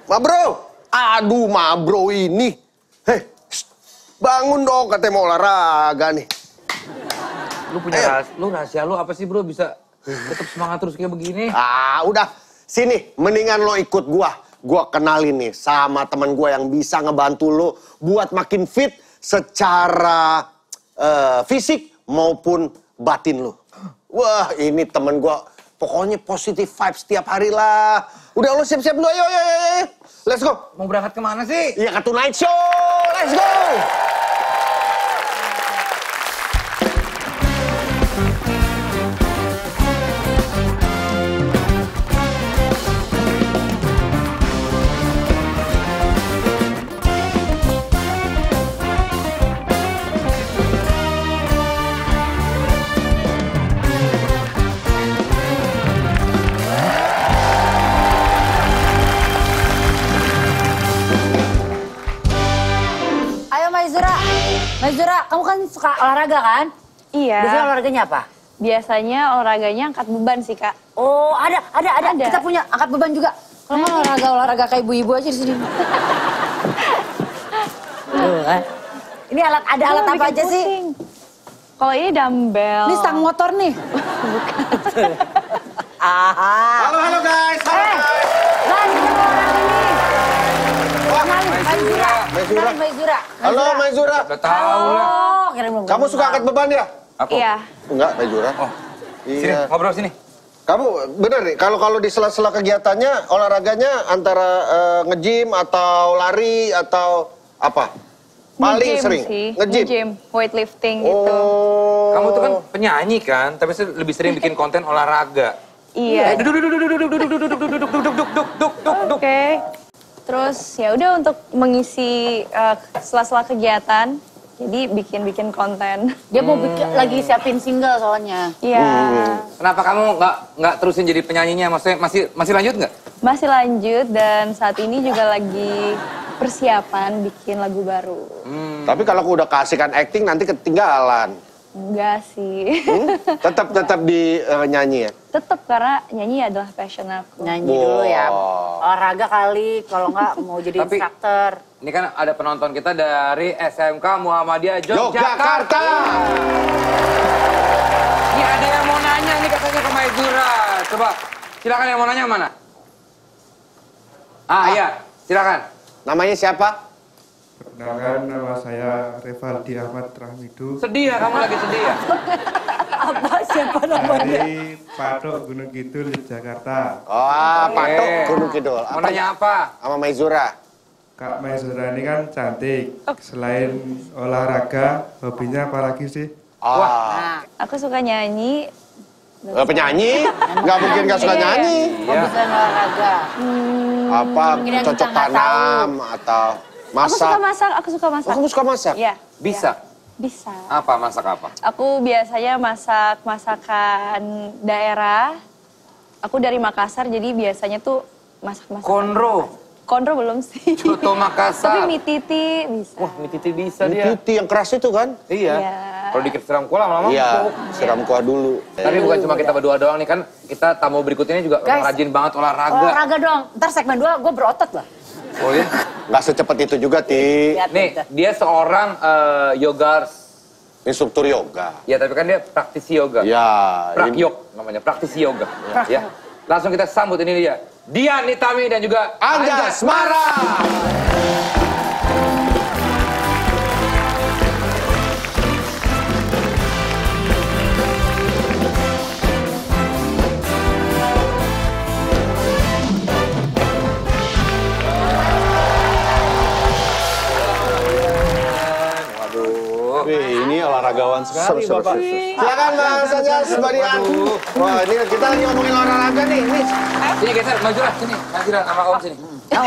Ma bro. Aduh, ma bro ini. Hei, bangun dong, katanya mau olahraga nih. Lu punya rahasia lu apa sih bro bisa tetap semangat terus kayak begini? Udah. Sini, mendingan lo ikut gua. Gua kenalin nih sama teman gua yang bisa ngebantu lo buat makin fit secara fisik maupun batin lo. Wah, ini temen gua pokoknya positive vibes setiap hari lah. Udah lo siap-siap dulu, ayo. Let's go. Mau berangkat kemana sih? Iya, ke Tonight Show. Let's go. Maizura, kamu kan suka olahraga kan? Iya. Biasanya olahraganya apa? Biasanya olahraganya angkat beban sih, Kak. Oh, ada. Kita punya angkat beban juga. Kalau mau olahraga kayak ibu-ibu aja di sini. Tuh kan. Ini ada alat apa aja sih? Kalau ini dumbbell. Ini stang motor nih. Bukan. Halo guys. Lan, ketemu orang ini. Maizura. Maizura. Halo Maizura. Udah tahu lah. Kamu suka angkat beban ya? Aku? Iya. Enggak, Maizura. Oh, iya. sini, ngobrol sini. Kamu bener nih, kalau di sela-sela kegiatannya, olahraganya antara nge-gym atau lari atau apa? Paling sering? Nge-gym, weightlifting gitu. Kamu tuh kan penyanyi kan, tapi lebih sering bikin konten olahraga. Iya. Duduk. Oke. Terus ya udah untuk mengisi sela-sela kegiatan, jadi bikin konten. Dia mau lagi siapin single soalnya. Iya. Kenapa kamu nggak terusin jadi penyanyinya? Maksudnya masih lanjut nggak? Masih lanjut dan saat ini juga lagi persiapan bikin lagu baru. Tapi kalau aku udah kasihkan acting nanti ketinggalan. Enggak sih. Tetap di nyanyi ya? Tetap karena nyanyi adalah passion aku. Nyanyi dulu ya. Olahraga kali, kalau nggak mau jadi instruktur. Ini kan ada penonton kita dari SMK Muhammadiyah Yogyakarta. Ini ada yang mau nanya nih katanya ke Maizura. Coba, silakan yang mau nanya mana? Iya, silakan. Namanya siapa? Perkenalkan, nama saya Revaldi Ahmad Rahmidu. Sedih ya, kamu lagi sedih ya? Siapa namanya? Dari Patok Gunung Kidul, Jakarta. Patok Gunung Kidul. Mau nanya apa? Sama Maizura. Kak Maizura ini kan cantik. Selain olahraga, hobinya apa lagi sih? Wah, Aku suka nyanyi. penyanyi? Nggak mungkin nggak suka nyanyi. Mau bisa olahraga. Apa, Mungkin yang cocok kita nggak tanam atau masak? Aku suka masak. Oh, kamu suka masak? Iya. Bisa? Bisa. Apa, masak apa? Aku biasanya masak masakan daerah. Aku dari Makassar, jadi biasanya tuh masak-masak. Konro belum sih. Coto Makassar. Tapi mie titi bisa. Wah, mie titi bisa dia. Titi yang keras itu kan? Iya. Kalau dikit siram kuah lama-lama. Iya, siram kuah dulu. Tapi bukan cuma kita berdua doang nih kan, kita tamu berikutnya juga Guys, rajin banget olahraga. Olahraga dong. Ntar segmen 2 gue berotot loh. Oh ya? Nggak secepat itu juga, Ti. Nih, dia seorang yoga. Instruktur yoga. Ya, tapi kan dia praktisi yoga. Ya. Prakyog namanya, praktisi yoga. Ya. Langsung kita sambut ini dia. Dian Nitami dan juga Anjas Mara. Wih, ini olahragawan sekali, Bapak. Silakan Mas Anjas, Mbak Dian. Wah, ini kita lagi ngomongin olahraga nih. Sini geser, Maizura, sini. Maizura sama Om sini.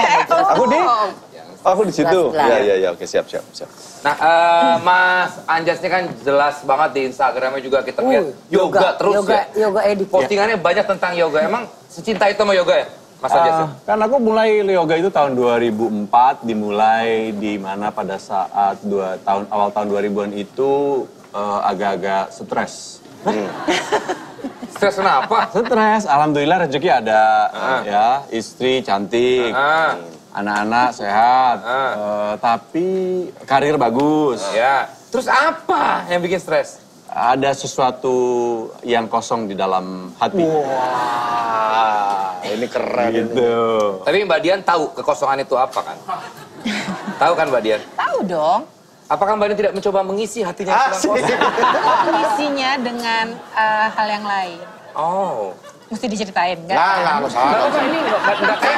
Aku di situ. Ya, oke, siap. Nah, Mas Anjas ini kan jelas banget di Instagramnya juga kita lihat yoga terus ya. Yoga edit. Postingannya banyak tentang yoga. Emang secinta itu sama yoga ya, Mas Anjas? Ya? Kan aku mulai yoga itu tahun 2004, dimulai di mana pada saat awal tahun 2000-an itu agak-agak stres. Stres kenapa? Stres, alhamdulillah rezeki ada, ya, istri cantik. anak-anak sehat, tapi karir bagus. Ya. Terus apa yang bikin stres? Ada sesuatu yang kosong di dalam hati. Wah, ini keren. Gitu. Tapi Mbak Dian tahu kekosongan itu apa kan? Tahu kan Mbak Dian? Tahu dong. Apakah Mbak Dian tidak mencoba mengisi hatinya yang sedang kosong? Mengisinya dengan hal yang lain. Oh. Mesti diceritain, kan? Nggak usah. Nggak usah, ini nggak kayak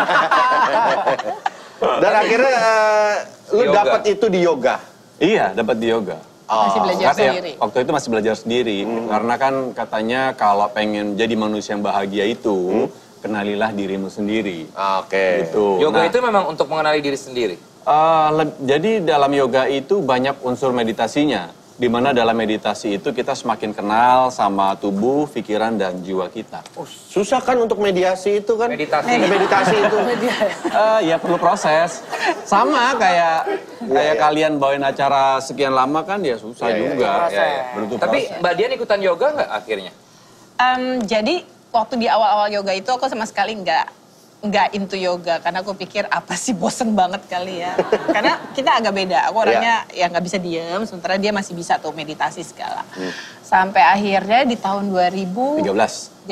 Dan akhirnya lu Yoga. dapat itu di yoga. Iya, dapat di yoga. Masih belajar Karena ya, sendiri. waktu itu masih belajar sendiri. Karena kan katanya kalau pengen jadi manusia yang bahagia itu, kenalilah dirimu sendiri. Oke. Gitu. Yoga Nah, itu memang untuk mengenali diri sendiri. jadi dalam yoga itu banyak unsur meditasinya. Di mana dalam meditasi itu kita semakin kenal sama tubuh, pikiran, dan jiwa kita. Susah kan untuk mediasi itu kan? Meditasi. Meditasi itu. Ya perlu proses. Sama kayak kalian bawain acara sekian lama kan ya susah juga. Butuh Tapi proses. Mbak Dian ikutan yoga nggak akhirnya? Jadi waktu di awal-awal yoga itu aku sama sekali nggak into yoga karena aku pikir apa sih bosen banget kali ya. Karena kita agak beda. Aku orangnya ya nggak bisa diem, sementara dia masih bisa tuh meditasi segala. Sampai akhirnya di tahun 2013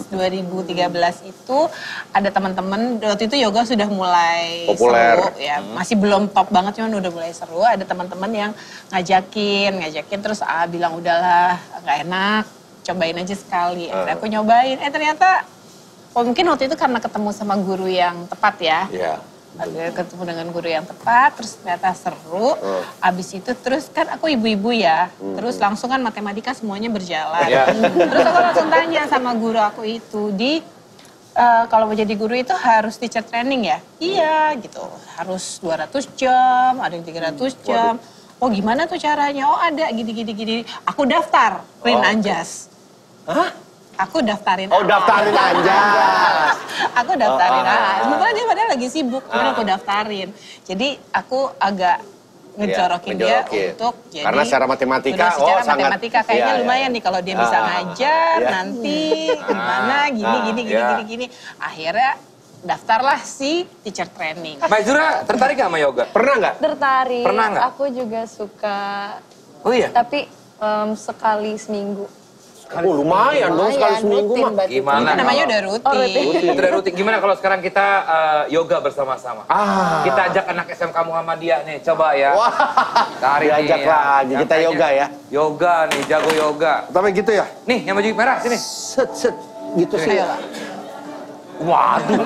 itu ada teman-teman waktu itu yoga sudah mulai Populer. seru ya. Masih belum top banget cuman udah mulai seru. Ada teman-teman yang ngajakin terus bilang udahlah nggak enak, cobain aja sekali. Akhirnya aku nyobain. Ternyata mungkin waktu itu karena ketemu sama guru yang tepat ya. Iya. Ketemu dengan guru yang tepat, terus ternyata seru. Abis itu terus kan aku ibu-ibu ya. Terus langsung kan matematika semuanya berjalan. Terus aku langsung tanya sama guru aku itu, kalau mau jadi guru itu harus teacher training ya? Iya gitu, harus 200 jam, ada yang 300 jam. Oh gimana tuh caranya? Oh ada gini. Aku daftar, Rin Anjas. Hah? Aku daftarin. Oh, daftarin Anjas. Aku daftarin sebenarnya dia padahal lagi sibuk, cuman aku daftarin. Jadi aku agak ngejorokin dia untuk jadi. Karena secara matematika, secara sangat. matematika kayaknya lumayan nih kalau dia bisa ngajar nanti gimana gini. Akhirnya daftarlah si teacher training. Mbak Zura tertarik nggak sama yoga? Pernah nggak? Tertarik. Pernah nggak? Aku juga suka. Oh iya? Tapi sekali seminggu. Lumayan dong sekali seminggu mah. Gimana? Itu namanya udah rutin. Udah rutin. Gimana kalau sekarang kita yoga bersama-sama? Kita ajak anak SMK Muhammadiyah nih, coba ya. Tarik nih. Diajak lagi, kita Yang yoga ya. Yoga nih, jago yoga. Tapi gitu ya? Nih, yang baju merah, sini. Set, gitu sih. Waduh.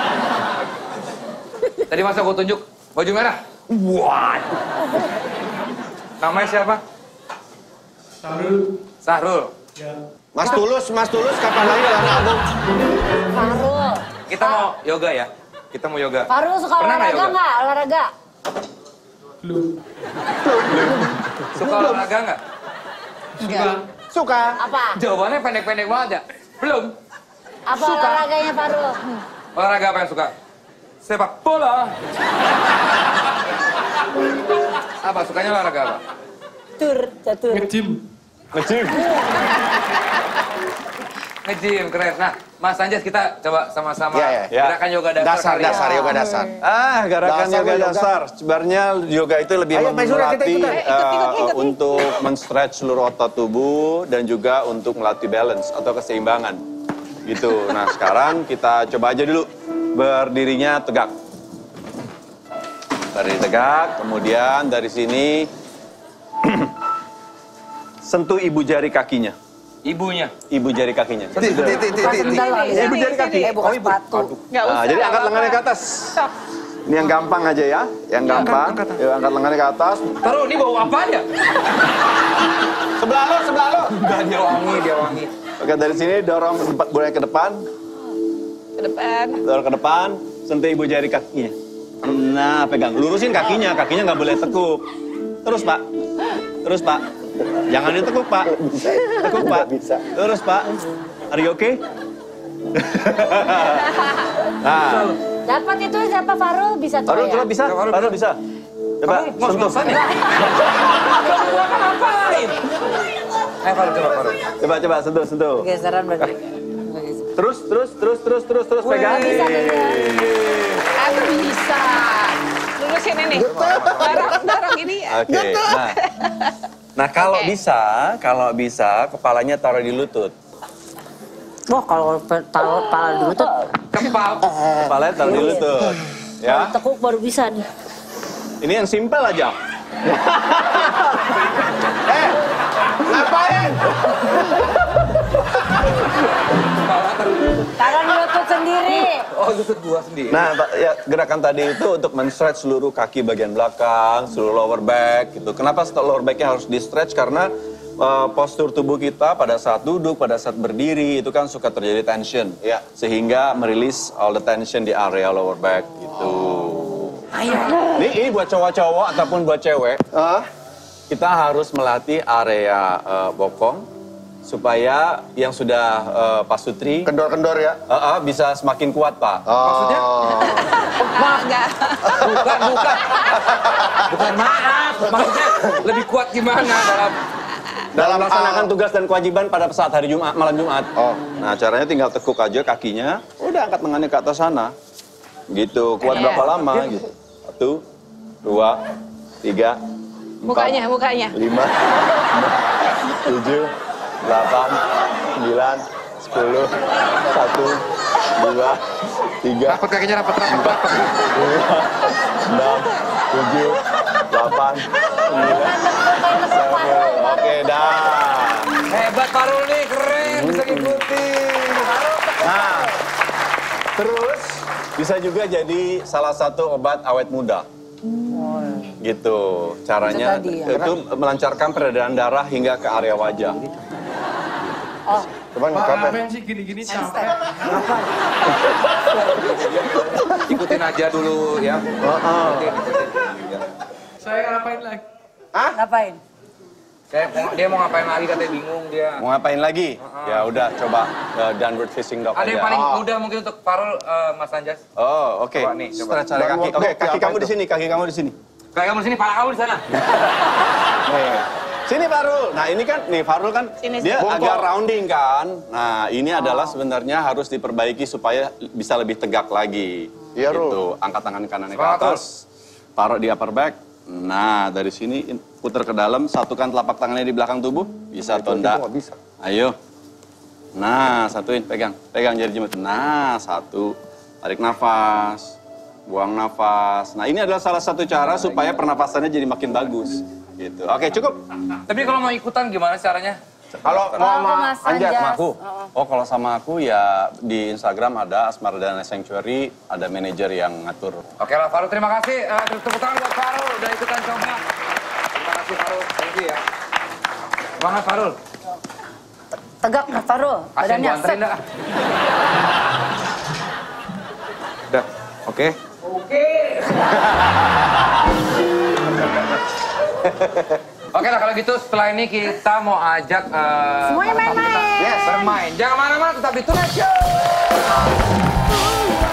Tadi masa gue tunjuk baju merah? Waduh. Namanya siapa? Sahrul. Mas Tulus kapan lagi anak abang? Farul. Kita mau yoga ya? Kita mau yoga. Farul suka Pernah nggak olahraga yoga? nggak? Olahraga? Suka olahraga nggak? Suka. Apa? Jawabannya pendek-pendek banget ya. Belum. Apa Suka. olahraganya Farul? Olahraga apa yang suka? Sepak bola. Apa? Sukanya olahraga apa? Catur. Ngecim. Nge-gym, keren. Nah, Mas Anjas kita coba sama-sama Iya. gerakan yoga dasar kali ya. Dasar yoga dasar. Gerakan Dasar yoga yoga. dasar. Sebenarnya yoga itu lebih Ayo, Pak Zura, kita melatih ikutan. untuk men-stretch seluruh otot tubuh dan juga untuk melatih balance atau keseimbangan. Gitu. Nah, sekarang kita coba aja dulu berdirinya tegak. Berdiri tegak, kemudian dari sini sentuh ibu jari kakinya. Ibunya. Ibu jari kakinya. Ibu jari kaki. bukan sepatu. Nggak usah. Jadi angkat lengannya ke atas. Ini yang gampang aja ya, yang gampang. Yuk, angkat lengannya ke atas. Taruh, ini bau apa ya? Sebelah lo. Enggak, dia wangi. Oke, dari sini dorong boleh ke depan. Ke depan. Dorong ke depan, sentuh ibu jari kakinya. Nah, pegang. Lurusin kakinya nggak boleh tekuk. Terus, Pak. Jangan ditekuk, Pak. Tekuk, Pak. Terus, Pak. Are you okay? Nah, Dapat itu siapa Farul? Bisa tuh Farul ya? coba bisa. Farul bisa. Coba sentuh. Ngos-ngosan ya? Kamu kan ngapain? Farul, coba. Coba sentuh. Geseran berarti. Terus pegang. Bisa. Aku bisa. Bisa. Lurusin ini. Dorong ini ya. Oke. Nah kalau bisa kepalanya taruh di lutut. Wah, kalau taruh kepala di lutut. Kepalanya taruh di lutut. Ya. Kalau tekuk baru bisa nih. Ini yang simpel aja. Ngapain? Taruh di lutut sendiri. Oh, lutut gua sendiri. Nah, ya, gerakan tadi itu untuk men-stretch seluruh kaki bagian belakang, seluruh lower back gitu. Kenapa lower back-nya harus di-stretch? Karena postur tubuh kita pada saat duduk, pada saat berdiri itu kan suka terjadi tension. Ya. Sehingga merilis all the tension di area lower back gitu. Ini buat cowok-cowok ataupun buat cewek. Kita harus melatih area bokong supaya yang sudah pasutri Kendor-kendor ya? bisa semakin kuat, Pak. Maksudnya? Enggak. Bukan maaf. Maksudnya lebih kuat gimana Dalam melaksanakan tugas dan kewajiban pada saat hari Jumat, malam Jumat. Nah, caranya tinggal tekuk aja kakinya, udah angkat tangannya ke atas sana. Gitu, kuat berapa lama gitu. 1, 2, 3, 4, Mukanya. 5, 6, 7, 8, 9, 10, 1, 2, 3, Rapat kakinya, rapat. 4, 5, 6, 7, 8, 9, 10. Oke, dah. Hebat Farul nih, keren. Bisa ngikutin. Nah, terus bisa juga jadi salah satu obat awet muda. Gitu, caranya itu melancarkan peredaran darah hingga ke area wajah. Cuman Ramen sih gini-gini capek. Ikutin aja dulu ya. Saya ngapain lagi? Ngapain? Dia mau ngapain lagi, katanya bingung dia. Mau ngapain lagi? Ya udah, coba downward facing dog Ada yang aja. paling mudah mungkin untuk Farul, Mas Anjas. Oh, oke. Coba nih, coba. Stretch area kaki. Oke, kaki kamu di sini, kaki kamu di sini. Kayak kamu di sini, pala kamu di sana. Nih. Sini Farul. Nah, ini kan nih Farul kan dia agak rounding kan. Nah, ini adalah sebenarnya harus diperbaiki supaya bisa lebih tegak lagi. Iya, Rul. Gitu. Angkat tangan kanannya ke atas. Taruh di upper back. Nah, dari sini putar ke dalam, satukan telapak tangannya di belakang tubuh. Bisa atau enggak? Bisa. Ayo. Nah, satuin, pegang. Pegang jari jemut. Nah, satu. Tarik nafas. Buang nafas. Nah, ini adalah salah satu cara supaya pernapasannya jadi makin bagus. Gitu. Oke, cukup. Tapi kalau mau ikutan gimana caranya? Kalau mau sama Anjas, Sama aku? Oh, kalau sama aku ya di Instagram ada Asmardana Sanctuary, ada manajer yang ngatur. Oke lah Farul, terima kasih. Tepuk tangan buat Farul, udah ikutan coba. Terima kasih Farul, thank you ya. Semangat Farul. Tegak nggak Farul? Kasian Badannya gua anterin dah. Udah, oke. Oke lah kalau gitu setelah ini kita mau ajak Semuanya main-main. bermain. Jangan mana-mana, tetap di Tuna Show.